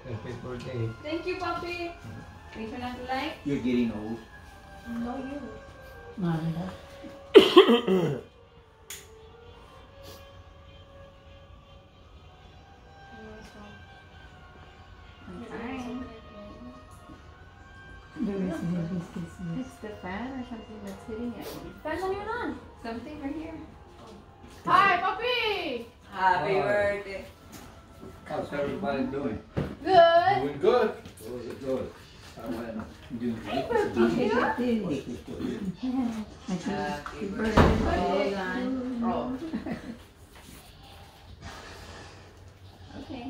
Happy birthday. Thank you, puppy. Can you turn on the light? You're getting old. No, you. Manda. I'm trying. It's the fan or something that's hitting it. Fan's not even on. Something right here. Hi, puppy. Happy birthday. How's everybody doing? Good. Doing good. Good. I'm doing great. Happy birthday. Oh. Okay.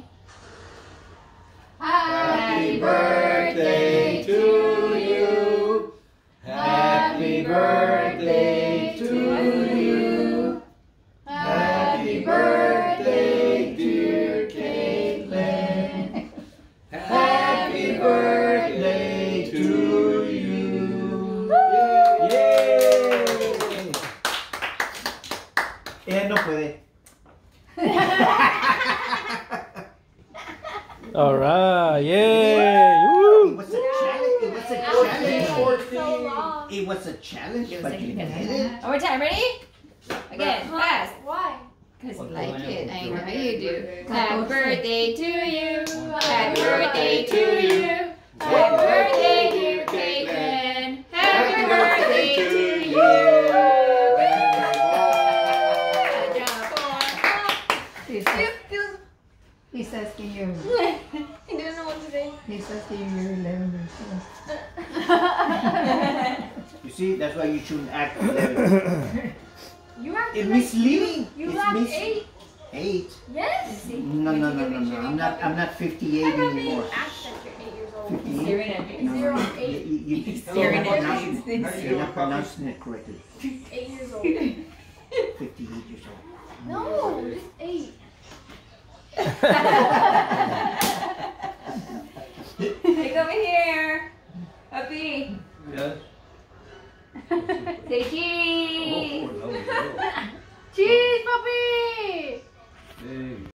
Happy birthday to you. Happy birthday to you. Happy birthday, dear Caitlin. Happy birthday to you. Yay! Ella no puede. All right, yay! It Woo! was a challenge. It was a challenge. So long. It was a challenge, but you did it. One more time, ready? Again, fast. Why? Because you like it. I know you do. Happy birthday to you. Happy birthday to you. Happy birthday, dear Caitlin. Happy birthday to you. He's asking you. He didn't know what to say. He's asking you. You're 11 years You see, that's why you shouldn't act 11. You acted It's like misleading. You It's laughed mis- 8. 8. Yes. No. I'm not 58 anymore. Act like you're 8 years old. 58. Staring at me. 0 and 8. Staring at You're not pronouncing it correctly. 8 years old. 58 years old. No, just 8. Hey, come here. Puppy. Yes. Say cheese. Oh, no. Cheese, puppy. Hey.